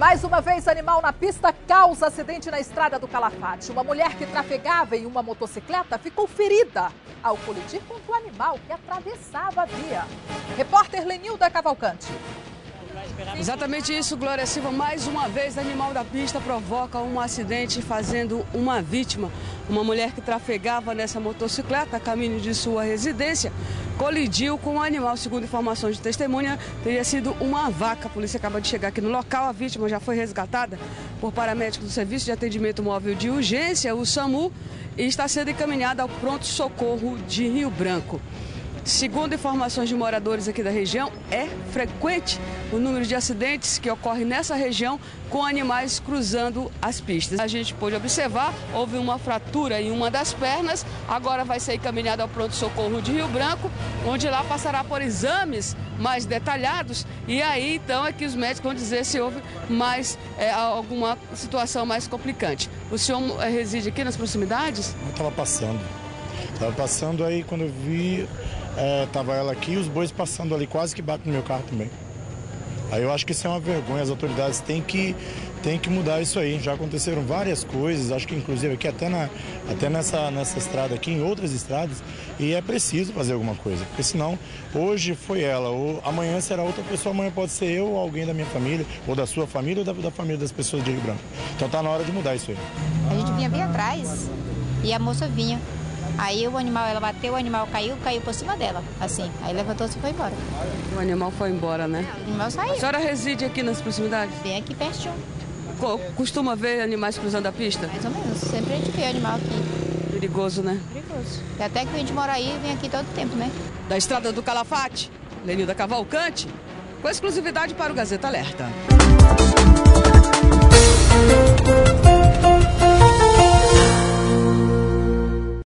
mais uma vez, animal na pista causa acidente na estrada do Calafate. Uma mulher que trafegava em uma motocicleta ficou ferida ao colidir contra o animal que atravessava a via. Repórter Lenilda Cavalcante. Exatamente isso, Glória Silva. Mais uma vez, animal da pista provoca um acidente, fazendo uma vítima. Uma mulher que trafegava nessa motocicleta a caminho de sua residência colidiu com um animal. Segundo informações de testemunha, teria sido uma vaca. A polícia acaba de chegar aqui no local. A vítima já foi resgatada por paramédicos do Serviço de Atendimento Móvel de Urgência, o SAMU, e está sendo encaminhada ao pronto-socorro de Rio Branco. Segundo informações de moradores aqui da região, é frequente o número de acidentes que ocorre nessa região com animais cruzando as pistas. A gente pôde observar, houve uma fratura em uma das pernas, agora vai ser encaminhado ao pronto-socorro de Rio Branco, onde lá passará por exames mais detalhados, e aí então é que os médicos vão dizer se houve mais alguma situação mais complicante. O senhor reside aqui nas proximidades? Eu estava passando aí quando eu vi... tava ela aqui e os bois passando ali, quase que bate no meu carro também. Aí eu acho que isso é uma vergonha, as autoridades têm que mudar isso aí. Já aconteceram várias coisas, acho que inclusive aqui até nessa estrada aqui, em outras estradas, e é preciso fazer alguma coisa, porque senão hoje foi ela, ou amanhã será outra pessoa, amanhã pode ser eu ou alguém da minha família, ou da sua família, ou da família das pessoas de Rio Branco. Então tá na hora de mudar isso aí. A gente vinha bem atrás e a moça vinha. Aí o animal, ela bateu, o animal caiu por cima dela, assim. Aí levantou-se e foi embora. O animal foi embora, né? O animal saiu. A senhora reside aqui nas proximidades? Bem aqui pertinho. Costuma ver animais cruzando a pista? Mais ou menos. Sempre a gente vê animal aqui. Perigoso, né? Perigoso. E até que a gente mora aí, vem aqui todo tempo, né? Da estrada do Calafate, Lenilda Cavalcante, com exclusividade para o Gazeta Alerta.